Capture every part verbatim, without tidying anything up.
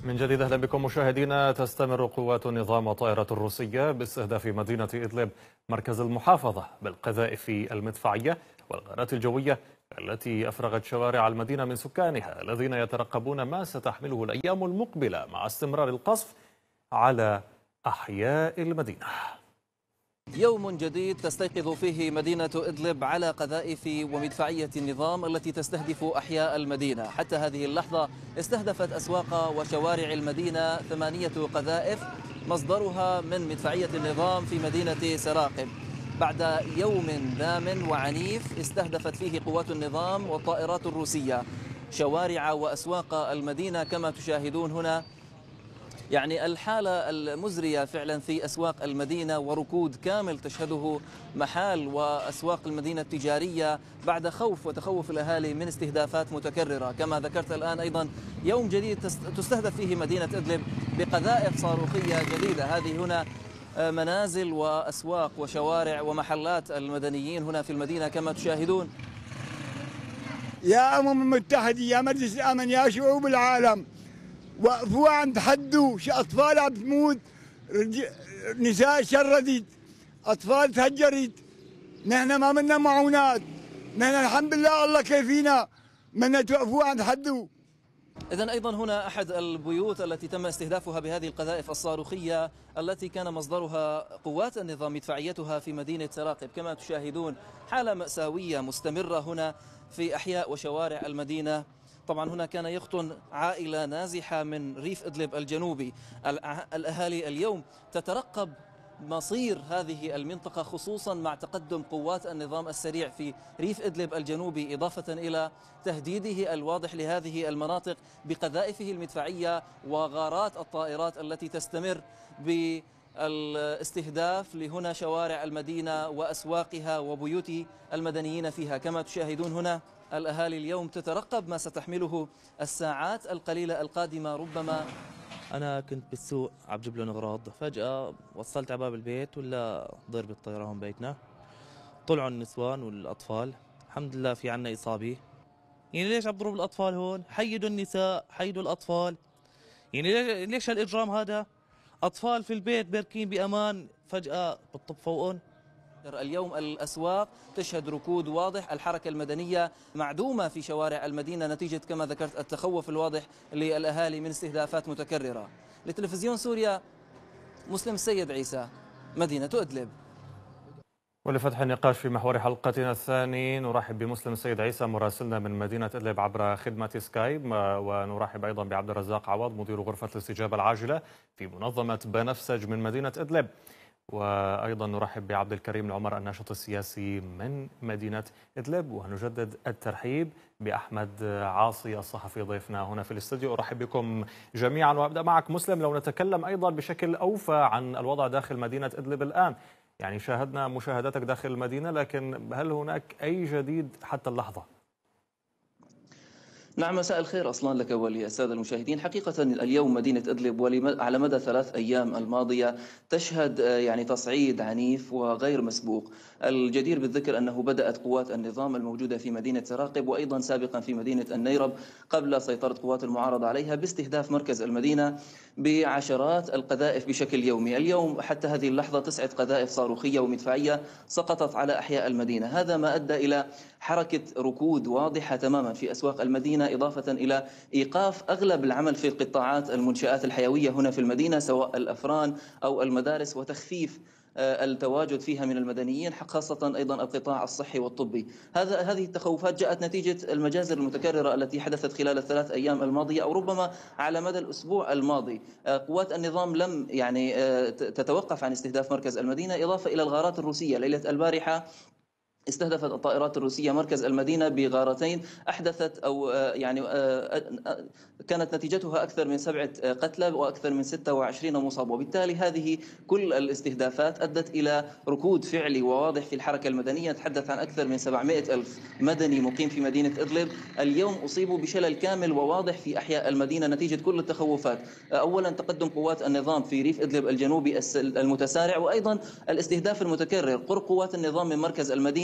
من جديد أهلا بكم مشاهدينا. تستمر قوات النظام والطائرات الروسية باستهداف مدينة إدلب مركز المحافظة بالقذائف المدفعية والغارات الجوية التي أفرغت شوارع المدينة من سكانها الذين يترقبون ما ستحمله الأيام المقبلة مع استمرار القصف على أحياء المدينة. يوم جديد تستيقظ فيه مدينة إدلب على قذائف ومدفعية النظام التي تستهدف أحياء المدينة. حتى هذه اللحظة استهدفت أسواق وشوارع المدينة ثمانية قذائف مصدرها من مدفعية النظام في مدينة سراقب بعد يوم دام وعنيف استهدفت فيه قوات النظام والطائرات الروسية شوارع وأسواق المدينة كما تشاهدون هنا. يعني الحالة المزرية فعلا في أسواق المدينة وركود كامل تشهده محال وأسواق المدينة التجارية بعد خوف وتخوف الأهالي من استهدافات متكررة. كما ذكرت الآن أيضا يوم جديد تستهدف فيه مدينة إدلب بقذائف صاروخية جديدة. هذه هنا منازل وأسواق وشوارع ومحلات المدنيين هنا في المدينة كما تشاهدون. يا أمم المتحدة، يا مجلس الأمن، يا شعوب العالم، وقفوا عند حدوا. أطفال عم تموت، نساء شردت، أطفال تهجرت. نحن ما منا معونات، نحن الحمد لله الله كيفينا، بدنا توقفوا عند حدوا. إذن أيضا هنا أحد البيوت التي تم استهدافها بهذه القذائف الصاروخية التي كان مصدرها قوات النظام مدفعيتها في مدينة سراقب. كما تشاهدون حالة مأساوية مستمرة هنا في أحياء وشوارع المدينة. طبعا هنا كان يخطن عائلة نازحة من ريف إدلب الجنوبي. الأهالي اليوم تترقب مصير هذه المنطقة خصوصا مع تقدم قوات النظام السريع في ريف إدلب الجنوبي إضافة إلى تهديده الواضح لهذه المناطق بقذائفه المدفعية وغارات الطائرات التي تستمر بالاستهداف لهنا شوارع المدينة وأسواقها وبيوت المدنيين فيها. كما تشاهدون هنا الأهالي اليوم تترقب ما ستحمله الساعات القليلة القادمة. ربما أنا كنت بالسوق عم بجيب لهم أغراض، فجأة وصلت على باب البيت ولا ضرب الطيارة هون بيتنا. طلعوا النسوان والأطفال، الحمد لله في عنا إصابة. يعني ليش عم بضربوا الأطفال هون؟ حيدوا النساء، حيدوا الأطفال. يعني ليش هالإجرام هذا؟ أطفال في البيت باركين بأمان، فجأة بتطب فوقهم. اليوم الأسواق تشهد ركود واضح، الحركة المدنية معدومة في شوارع المدينة نتيجة كما ذكرت التخوف الواضح للأهالي من استهدافات متكررة. لتلفزيون سوريا مسلم السيد عيسى، مدينة إدلب. ولفتح النقاش في محور حلقتنا الثاني نرحب بمسلم السيد عيسى مراسلنا من مدينة إدلب عبر خدمة سكايب، ونرحب أيضا بعبد الرزاق عوض مدير غرفة الاستجابة العاجلة في منظمة بنفسج من مدينة إدلب، وأيضا نرحب بعبد الكريم العمر الناشط السياسي من مدينة إدلب، ونجدد الترحيب بأحمد عاصي الصحفي ضيفنا هنا في الاستوديو. أرحب بكم جميعا وأبدأ معك مسلم. لو نتكلم أيضا بشكل أوفى عن الوضع داخل مدينة إدلب الآن، يعني شاهدنا مشاهداتك داخل المدينة، لكن هل هناك أي جديد حتى اللحظة؟ نعم، مساء الخير أصلا لك وللسادة المشاهدين. حقيقة اليوم مدينة إدلب وعلى مدى ثلاث أيام الماضية تشهد يعني تصعيد عنيف وغير مسبوق. الجدير بالذكر أنه بدأت قوات النظام الموجودة في مدينة سراقب وأيضا سابقا في مدينة النيرب قبل سيطرة قوات المعارضة عليها باستهداف مركز المدينة بعشرات القذائف بشكل يومي. اليوم حتى هذه اللحظة تسعة قذائف صاروخية ومدفعية سقطت على أحياء المدينة. هذا ما أدى إلى حركة ركود واضحة تماما في أسواق المدينة، إضافة إلى إيقاف أغلب العمل في القطاعات المنشآت الحيوية هنا في المدينة سواء الأفران أو المدارس، وتخفيف التواجد فيها من المدنيين، خاصة أيضا القطاع الصحي والطبي. هذا هذه التخوفات جاءت نتيجة المجازر المتكررة التي حدثت خلال الثلاث أيام الماضية أو ربما على مدى الأسبوع الماضي. قوات النظام لم يعني تتوقف عن استهداف مركز المدينة، إضافة إلى الغارات الروسية. ليلة البارحة استهدفت الطائرات الروسية مركز المدينة بغارتين أحدثت أو يعني كانت نتيجتها أكثر من سبعة قتلى وأكثر من ستة وعشرين مصاب، وبالتالي هذه كل الاستهدافات أدت إلى ركود فعلي وواضح في الحركة المدنية. نتحدث عن أكثر من سبعمائة ألف مدني مقيم في مدينة إدلب اليوم أصيبوا بشلل كامل وواضح في أحياء المدينة نتيجة كل التخوفات. أولا تقدم قوات النظام في ريف إدلب الجنوبي المتسارع، وأيضا الاستهداف المتكرر قرب قوات النظام من مركز المدينة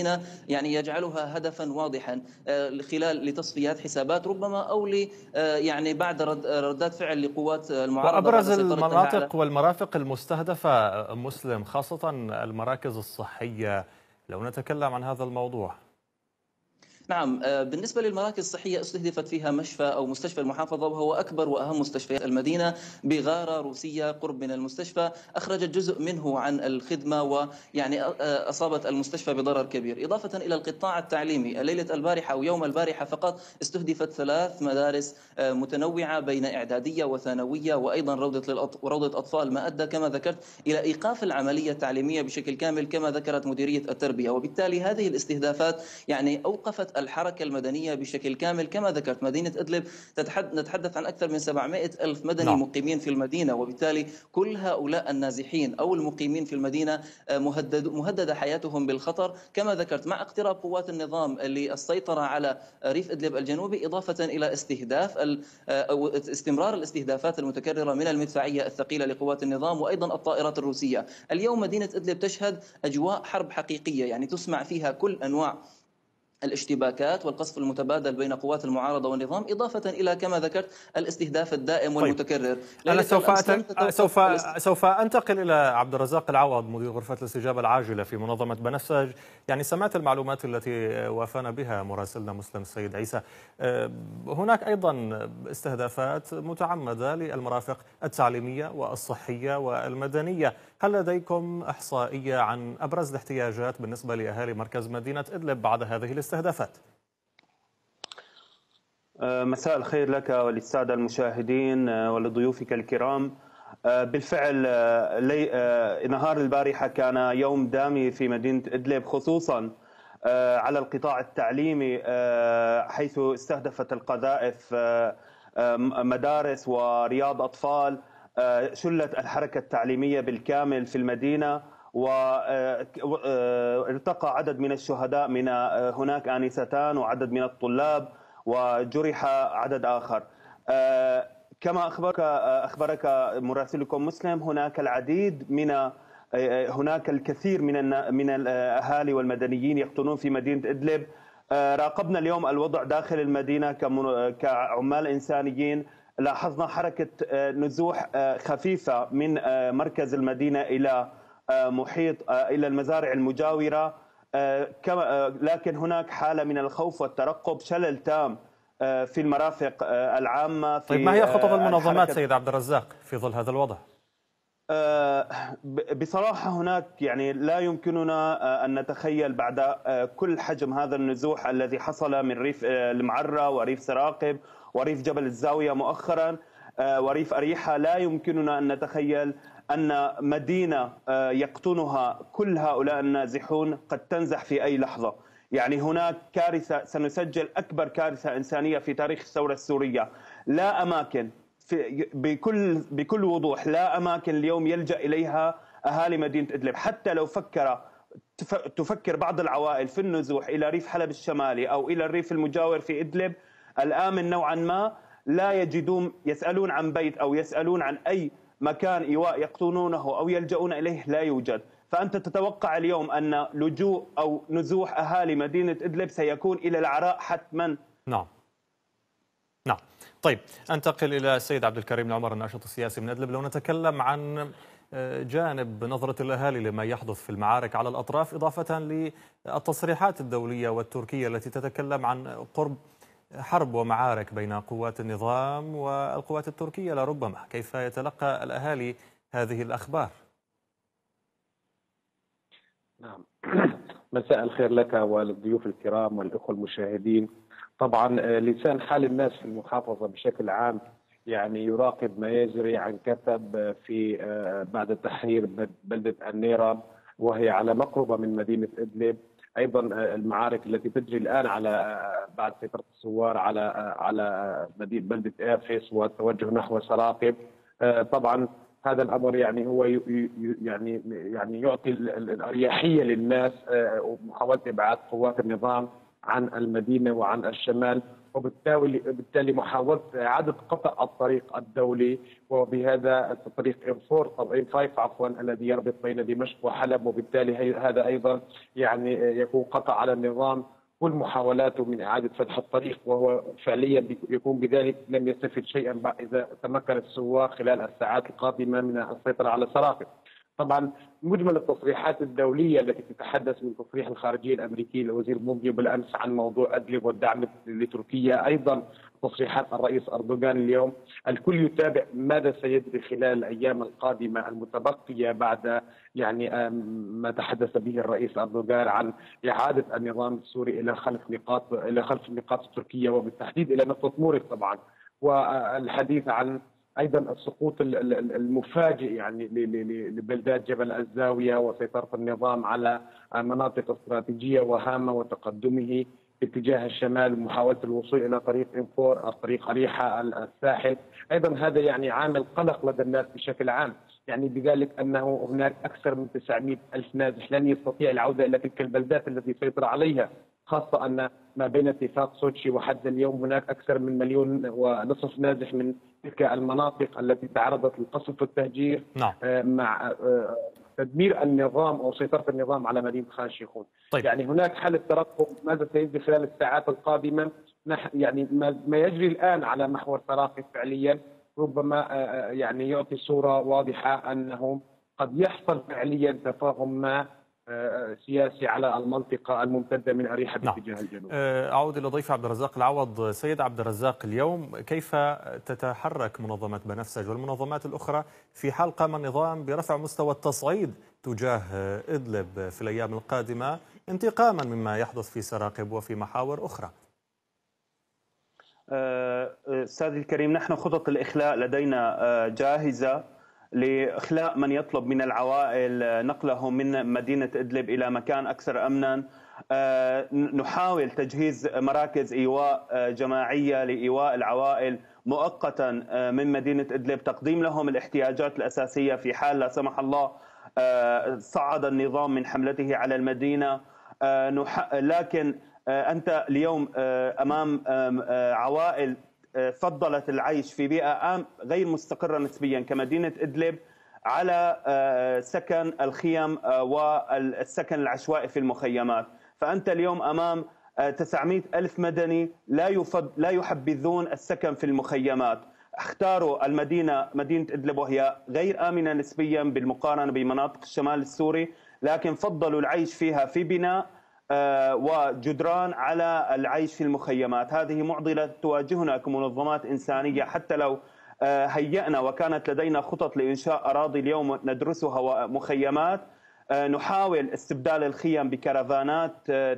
المدينة يعني يجعلها هدفا واضحا خلال لتصفيات حسابات ربما أو ل يعني بعد رد ردات فعل لقوات المعارضة. وأبرز المناطق والمرافق المستهدفة مسلم، خاصة المراكز الصحية، لو نتكلم عن هذا الموضوع. نعم، بالنسبة للمراكز الصحية استهدفت فيها مشفى أو مستشفى المحافظة، وهو أكبر وأهم مستشفيات المدينة بغارة روسية قرب من المستشفى، أخرجت جزء منه عن الخدمة ويعني أصابت المستشفى بضرر كبير. إضافة إلى القطاع التعليمي، الليلة البارحة أو يوم البارحة فقط استهدفت ثلاث مدارس متنوعة بين إعدادية وثانوية وأيضا روضة روضة أطفال، ما أدى كما ذكرت إلى إيقاف العملية التعليمية بشكل كامل كما ذكرت مديرية التربية. وبالتالي هذه الاستهدافات يعني أوقفت الحركة المدنية بشكل كامل. كما ذكرت مدينة إدلب نتحدث عن أكثر من سبعمائة ألف مدني نعم. مقيمين في المدينة، وبالتالي كل هؤلاء النازحين أو المقيمين في المدينة مهدد مهددة حياتهم بالخطر. كما ذكرت مع اقتراب قوات النظام للسيطرة على ريف إدلب الجنوبي، إضافة إلى استهداف أو استمرار الاستهدافات المتكررة من المدفعية الثقيلة لقوات النظام وأيضا الطائرات الروسية. اليوم مدينة إدلب تشهد أجواء حرب حقيقية، يعني تسمع فيها كل أنواع الاشتباكات والقصف المتبادل بين قوات المعارضة والنظام، إضافة إلى كما ذكرت الاستهداف الدائم والمتكرر. طيب. أنا سوف أتن... سوف سوف أنتقل إلى عبد الرزاق العوض مدير غرفة الاستجابة العاجلة في منظمة بنفسج. يعني سمعت المعلومات التي وافانا بها مراسلنا مسلم السيد عيسى. هناك أيضا استهدافات متعمدة للمرافق التعليمية والصحية والمدنية. هل لديكم إحصائية عن أبرز الاحتياجات بالنسبة لأهالي مركز مدينة إدلب بعد هذه الاستهدافات؟ مساء الخير لك وللسادة المشاهدين ولضيوفك الكرام. بالفعل نهار البارحة كان يوم دامي في مدينة إدلب، خصوصا على القطاع التعليمي، حيث استهدفت القذائف مدارس ورياض أطفال. شلت الحركة التعليمية بالكامل في المدينة، وارتقى عدد من الشهداء، من هناك آنستان وعدد من الطلاب، وجرح عدد آخر. كما أخبرك أخبرك مراسلكم مسلم، هناك العديد من هناك الكثير من من الأهالي والمدنيين يقطنون في مدينة إدلب. راقبنا اليوم الوضع داخل المدينة كعمال إنسانيين. لاحظنا حركة نزوح خفيفة من مركز المدينة إلى محيط إلى المزارع المجاورة، لكن هناك حالة من الخوف والترقب، شلل تام في المرافق العامة. في طيب، ما هي خطط المنظمات سيد عبد الرزاق في ظل هذا الوضع؟ بصراحة هناك يعني لا يمكننا أن نتخيل بعد كل حجم هذا النزوح الذي حصل من ريف المعرة وريف سراقب وريف جبل الزاوية مؤخرا وريف أريحة، لا يمكننا أن نتخيل أن مدينة يقطنها كل هؤلاء النازحون قد تنزح في أي لحظة. يعني هناك كارثة، سنسجل أكبر كارثة إنسانية في تاريخ الثورة السورية. لا أماكن في بكل بكل وضوح، لا أماكن اليوم يلجأ إليها أهالي مدينة إدلب. حتى لو فكر تفكر بعض العوائل في النزوح إلى ريف حلب الشمالي أو إلى الريف المجاور في إدلب الآمن نوعا ما، لا يجدون، يسألون عن بيت أو يسألون عن أي مكان إيواء يقطنونه أو يلجؤون إليه، لا يوجد. فأنت تتوقع اليوم أن لجوء أو نزوح أهالي مدينة إدلب سيكون إلى العراء حتما. نعم نعم. طيب، أنتقل إلى السيد عبد الكريم العمر الناشط السياسي من إدلب. لو نتكلم عن جانب نظرة الأهالي لما يحدث في المعارك على الأطراف، إضافة للتصريحات الدولية والتركية التي تتكلم عن قرب حرب ومعارك بين قوات النظام والقوات التركية لربما، كيف يتلقى الأهالي هذه الأخبار؟ نعم، مساء الخير لك وللضيوف الكرام والإخوة المشاهدين. طبعا لسان حال الناس في المحافظة بشكل عام يعني يراقب ما يجري عن كثب في بعد تحرير بلدة النيرة، وهي على مقربة من مدينة إدلب. ايضا المعارك التي تجري الان على بعد سيطره الثوار على على مدينه بلده افيس والتوجه نحو سراقب. طبعا هذا الامر يعني هو يعني يعني يعطي الاريحيه للناس ومحاوله ابعاد قوات النظام عن المدينة وعن الشمال، وبالتالي بالتالي محاولة إعادة قطع الطريق الدولي، وبهذا الطريق إم خمسة عفوا الذي يربط بين دمشق وحلب، وبالتالي هذا أيضا يعني يكون قطع على النظام كل محاولاته من إعادة فتح الطريق، وهو فعليا يكون بذلك لم يستفد شيئا إذا تمكن السواق خلال الساعات القادمة من السيطرة على سراقب. طبعا مجمل التصريحات الدولية التي تتحدث من تصريح الخارجية الأمريكي لوزير بومبيو بالأمس عن موضوع أدلب والدعم لتركيا، أيضا تصريحات الرئيس أردوغان اليوم، الكل يتابع ماذا سيجري خلال الأيام القادمة المتبقية بعد يعني ما تحدث به الرئيس أردوغان عن إعادة النظام السوري إلى خلف نقاط إلى خلف النقاط التركية، وبالتحديد إلى نقطة مورس طبعا، والحديث عن ايضا السقوط المفاجئ يعني لبلدات جبل الزاويه وسيطره النظام على مناطق استراتيجيه وهامه وتقدمه باتجاه الشمال ومحاوله الوصول الى طريق انفور او طريق اريحه الساحل. ايضا هذا يعني عامل قلق لدى الناس بشكل عام، يعني بذلك انه هناك اكثر من تسعمئة الف نازح لن يستطيع العوده الى تلك البلدات التي سيطر عليها، خاصه ان ما بين اتفاق سوتشي وحد اليوم هناك اكثر من مليون ونصف نازح من تلك المناطق التي تعرضت للقصف والتهجير. نعم. مع تدمير النظام او سيطره النظام على مدينه خان شيخون. طيب. يعني هناك حاله ترقب ماذا سيجري خلال الساعات القادمه، يعني ما يجري الان على محور سراقب فعليا ربما يعني يعطي صوره واضحه انه قد يحصل فعليا تفاهم ما سياسي على المنطقة الممتدة من أريحة باتجاه نعم. الجنوب. أعود إلى ضيف عبد الرزاق العوض. سيد عبد الرزاق، اليوم كيف تتحرك منظمة بنفسج والمنظمات الأخرى في حال قام النظام برفع مستوى التصعيد تجاه إدلب في الأيام القادمة انتقاما مما يحدث في سراقب وفي محاور أخرى؟ أستاذ الكريم، نحن خطط الإخلاء لدينا جاهزة لإخلاء من يطلب من العوائل نقلهم من مدينة إدلب إلى مكان أكثر أمنا. نحاول تجهيز مراكز إيواء جماعية لإيواء العوائل مؤقتا من مدينة إدلب، تقديم لهم الاحتياجات الأساسية في حال لا سمح الله صعد النظام من حملته على المدينة. لكن أنت اليوم أمام عوائل فضلت العيش في بيئة غير مستقرة نسبيا كمدينة إدلب على سكن الخيم والسكن العشوائي في المخيمات. فأنت اليوم أمام تسعمئة ألف مدني لا يفض لا يحبذون السكن في المخيمات، اختاروا المدينة مدينة إدلب وهي غير آمنة نسبيا بالمقارنة بمناطق الشمال السوري، لكن فضلوا العيش فيها في بناء وجدران على العيش في المخيمات. هذه معضلة تواجهنا كمنظمات إنسانية، حتى لو هيئنا وكانت لدينا خطط لإنشاء أراضي اليوم ندرسها ومخيمات، نحاول استبدال الخيم بكرفانات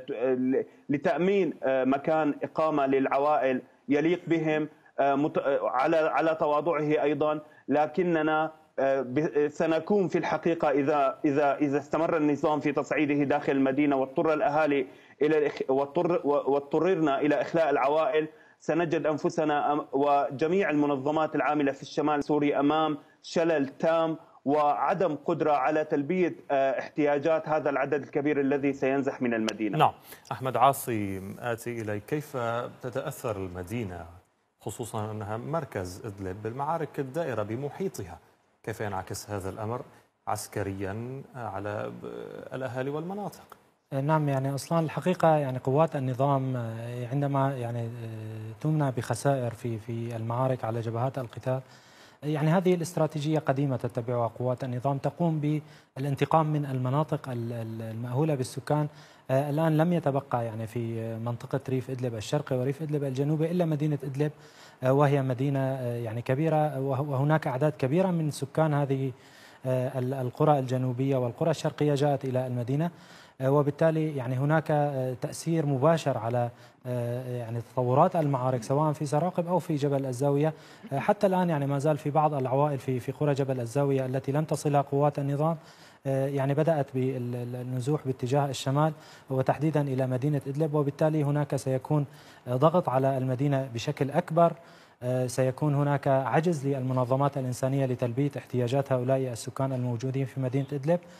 لتأمين مكان إقامة للعوائل يليق بهم على على تواضعه أيضا. لكننا سنكون في الحقيقة إذا إذا إذا استمر النظام في تصعيده داخل المدينة واضطر الأهالي إلى واضطر واضطررنا إلى إخلاء العوائل، سنجد أنفسنا وجميع المنظمات العاملة في الشمال السوري أمام شلل تام وعدم قدرة على تلبية احتياجات هذا العدد الكبير الذي سينزح من المدينة. نعم. أحمد عاصي، آتي إليك. كيف تتأثر المدينة خصوصا أنها مركز إدلب بالمعارك الدائرة بمحيطها؟ كيف ينعكس هذا الأمر عسكريا على الأهالي والمناطق؟ نعم، يعني أصلا الحقيقة يعني قوات النظام عندما يعني تمنع بخسائر في في المعارك على جبهات القتال، يعني هذه الاستراتيجية قديمة تتبعها قوات النظام، تقوم بالانتقام من المناطق المأهولة بالسكان. الآن لم يتبقى يعني في منطقة ريف إدلب الشرقي وريف إدلب الجنوبي إلا مدينة إدلب، وهي مدينة يعني كبيرة، وهناك أعداد كبيرة من سكان هذه القرى الجنوبية والقرى الشرقية جاءت إلى المدينة، وبالتالي يعني هناك تأثير مباشر على يعني تطورات المعارك سواء في سراقب أو في جبل الزاوية. حتى الآن يعني ما زال في بعض العوائل في في قرى جبل الزاوية التي لم تصلها قوات النظام يعني بدأت بالنزوح باتجاه الشمال وتحديدا إلى مدينة إدلب، وبالتالي هناك سيكون ضغط على المدينة بشكل أكبر. سيكون هناك عجز للمنظمات الإنسانية لتلبية احتياجات هؤلاء السكان الموجودين في مدينة إدلب.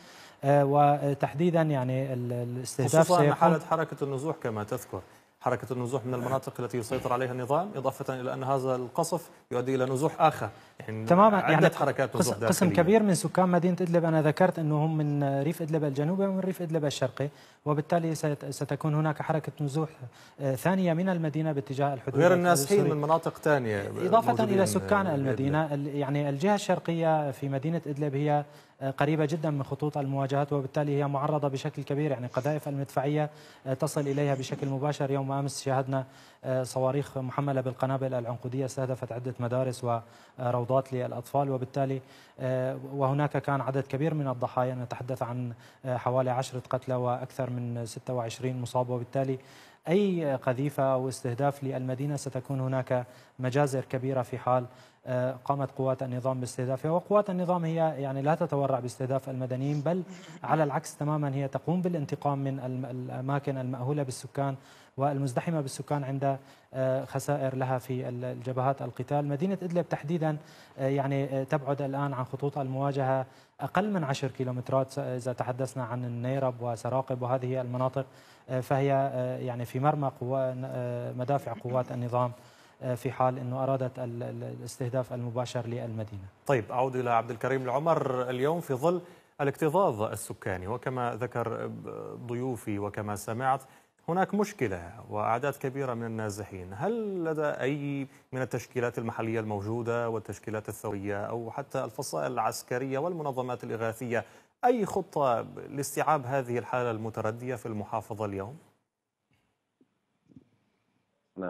وتحديدا يعني الاستهداف خصوصا سيكون حالة حركة النزوح كما تذكر، حركة النزوح من المناطق التي يسيطر عليها النظام، إضافة إلى أن هذا القصف يؤدي إلى نزوح آخر، يعني تماما. عدة يعني حركات نزوح داخلية. قسم كبير من سكان مدينة إدلب أنا ذكرت أنه هم من ريف إدلب الجنوبي ومن ريف إدلب الشرقي، وبالتالي ستكون هناك حركة نزوح ثانية من المدينة باتجاه الحدود غير النازحين من مناطق ثانية إضافة إلى سكان المدينة. يعني الجهة الشرقية في مدينة إدلب هي قريبة جدا من خطوط المواجهات، وبالتالي هي معرضة بشكل كبير، يعني قذائف المدفعية تصل إليها بشكل مباشر. يوم أمس شاهدنا صواريخ محملة بالقنابل العنقودية استهدفت عدة مدارس وروضات للأطفال، وبالتالي وهناك كان عدد كبير من الضحايا، نتحدث عن حوالي عشرة قتلى وأكثر من ستة وعشرين مصاب، وبالتالي أي قذيفة أو استهداف للمدينة ستكون هناك مجازر كبيرة في حال قامت قوات النظام باستهدافها. وقوات النظام هي يعني لا تتورع باستهداف المدنيين، بل على العكس تماما هي تقوم بالانتقام من الأماكن المأهولة بالسكان والمزدحمة بالسكان عند خسائر لها في الجبهات القتال. مدينة إدلب تحديدا يعني تبعد الآن عن خطوط المواجهة أقل من عشر كيلومترات إذا تحدثنا عن النيرب وسراقب وهذه المناطق، فهي يعني في مرمى مدافع قوات النظام في حال أنه أرادت الاستهداف المباشر للمدينة. طيب أعود إلى عبد الكريم العمر. اليوم في ظل الاكتظاظ السكاني وكما ذكر ضيوفي وكما سمعت هناك مشكلة وأعداد كبيرة من النازحين، هل لدى أي من التشكيلات المحلية الموجودة والتشكيلات الثورية أو حتى الفصائل العسكرية والمنظمات الإغاثية أي خطة لاستيعاب هذه الحالة المتردية في المحافظة اليوم؟ نعم.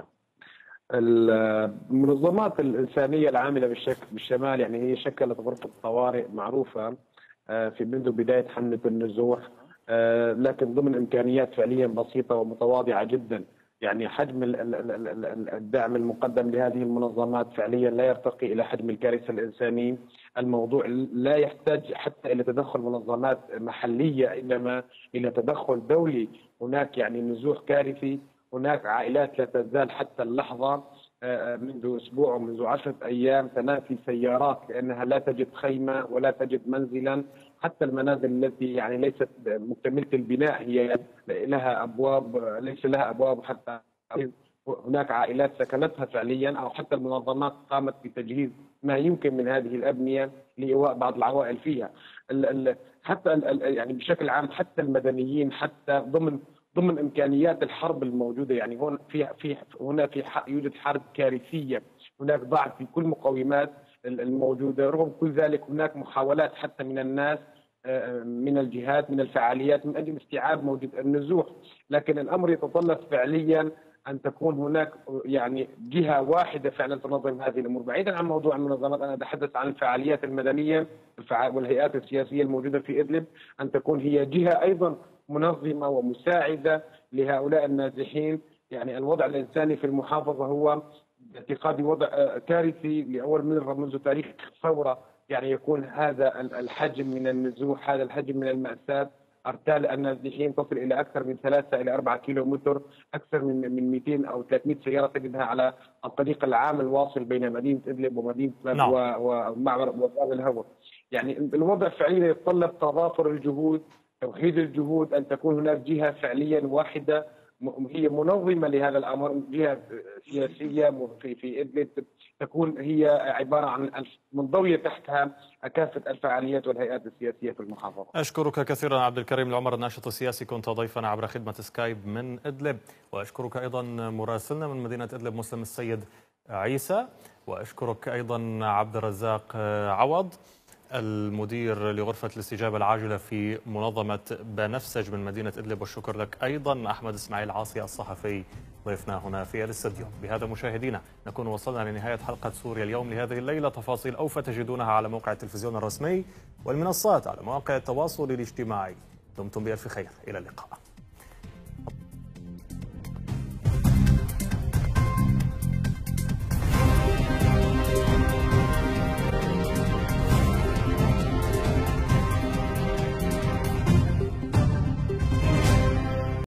المنظمات الإنسانية العاملة بالشكل بالشمال يعني هي شكلت غرفة طوارئ معروفة في منذ بداية حملة النزوح، لكن ضمن إمكانيات فعليا بسيطة ومتواضعة جدا. يعني حجم الدعم المقدم لهذه المنظمات فعليا لا يرتقي إلى حجم الكارثة الإنسانية. الموضوع لا يحتاج حتى إلى تدخل منظمات محلية، إنما إلى تدخل دولي. هناك يعني نزوح كارثي، هناك عائلات لا تزال حتى اللحظة منذ أسبوع ومنذ عشرة أيام تنافي سيارات لأنها لا تجد خيمة ولا تجد منزلا. حتى المنازل التي يعني ليست مكتملة البناء هي لها أبواب، ليس لها أبواب حتى. هناك عائلات سكنتها فعليا، أو حتى المنظمات قامت بتجهيز ما يمكن من هذه الأبنية لإيواء بعض العوائل فيها. حتى يعني بشكل عام حتى المدنيين حتى ضمن ضمن امكانيات الحرب الموجوده، يعني هون في في هنا في يوجد حرب كارثيه، هناك ضعف في كل مقومات الموجوده. رغم كل ذلك هناك محاولات حتى من الناس، من الجهات، من الفعاليات من اجل استيعاب موجود النزوح، لكن الامر يتطلب فعليا ان تكون هناك يعني جهه واحده فعلا تنظم هذه الامور. بعيدا عن موضوع المنظمات، انا اتحدث عن الفعاليات المدنيه والهيئات السياسيه الموجوده في ادلب، ان تكون هي جهه ايضا منظمة ومساعدة لهؤلاء النازحين. يعني الوضع الإنساني في المحافظة هو باعتقادي وضع كارثي لأول مرة منذ تاريخ الثورة، يعني يكون هذا الحجم من النزوح، هذا الحجم من المأساة. أرتال النازحين تصل إلى أكثر من ثلاثة إلى أربعة كيلو متر، أكثر من من مئتين أو ثلاثمئة سيارة تجدها على الطريق العام الواصل بين مدينة إدلب ومدينة نعم. ومعبر وباب الهوى. يعني الوضع فعليا يتطلب تضافر الجهود، توحيد الجهود، أن تكون هناك جهة فعليا واحدة هي منظمة لهذا الأمر، جهة سياسية في في إدلب تكون هي عبارة عن منضوية تحتها كافة الفعاليات والهيئات السياسية في المحافظة. أشكرك كثيرا عبد الكريم العمر، الناشط السياسي، كنت ضيفنا عبر خدمة سكايب من إدلب. وأشكرك أيضا مراسلنا من مدينة إدلب مسلم السيد عيسى، وأشكرك أيضا عبد الرزاق عوض المدير لغرفة الاستجابة العاجلة في منظمة بنفسج من مدينة إدلب. والشكر لك أيضا أحمد إسماعيل عاصي الصحفي ضيفنا هنا في الاستديو. بهذا مشاهدينا نكون وصلنا لنهاية حلقة سوريا اليوم لهذه الليلة. تفاصيل أوفى تجدونها على موقع التلفزيون الرسمي والمنصات على مواقع التواصل الاجتماعي. دمتم بألف خير، إلى اللقاء.